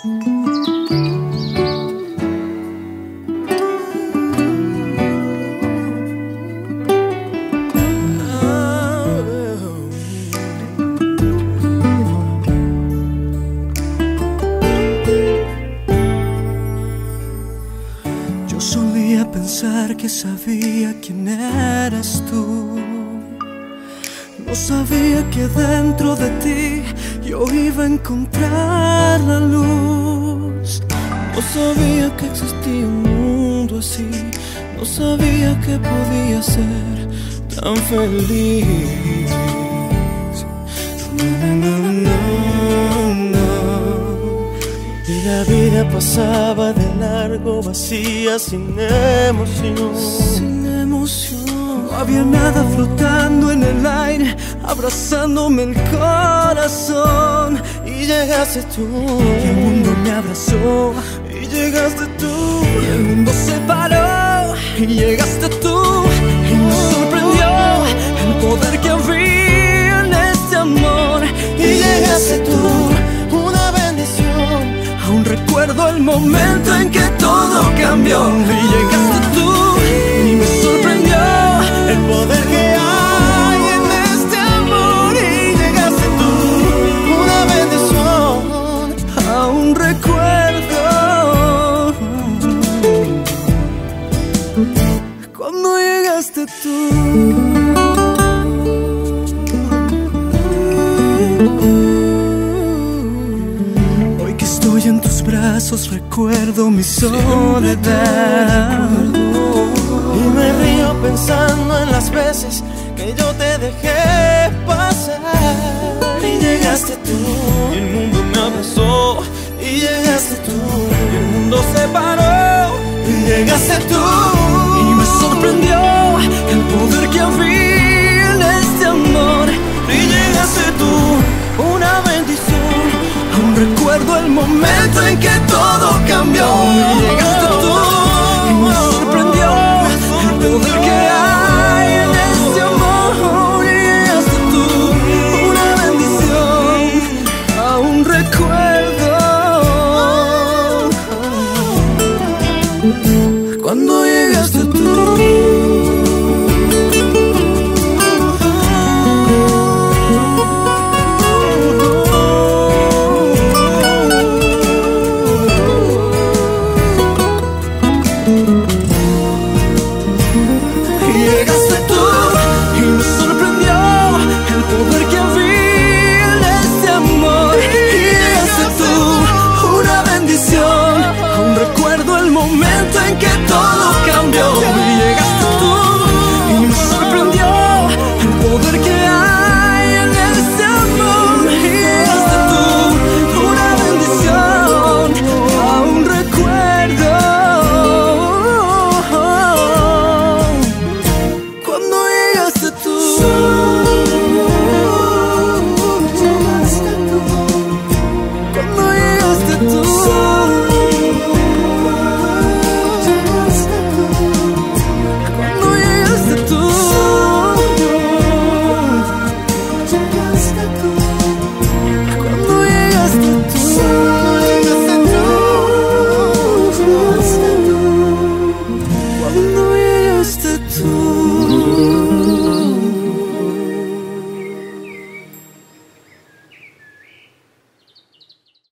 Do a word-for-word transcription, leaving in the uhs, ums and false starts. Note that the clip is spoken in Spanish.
Pensar que sabía quién eras tú. No sabía que dentro de ti yo iba a encontrar la luz. No sabía que existía un mundo así. No sabía que podía ser tan feliz. No, no, no, no. Y la vida pasaba de largo, vacía, sin emoción. Sin emoción. No había nada flotando en el aire, abrazándome el corazón. Y llegaste tú, y el mundo me abrazó. Y llegaste tú, y el mundo se paró. Y llegaste tú, y me sorprendió el poder que había en este amor. Y llegaste tú, una bendición. Aún recuerdo el momento en que todo cambió. Y llegaste tú y me sorprendió el poder que hay en este amor. Y llegaste tú, una bendición. Aún recuerdo cuando llegaste tú. En tus brazos recuerdo mi soledad. Y me río pensando en las veces que yo te dejé pasar. Y llegaste tú, y el mundo me abrazó. Y llegaste tú, y el mundo se paró. Y llegaste tú, y me sorprendió el poder que había en este amor. Y llegaste tú, una bendición. Aún recuerdo el momento en que todo cambió. Y llegaste tú y me sorprendió el poder que hay en este amor. Y llegaste tú, una bendición. Aún recuerdo cuando llegaste tú. Momento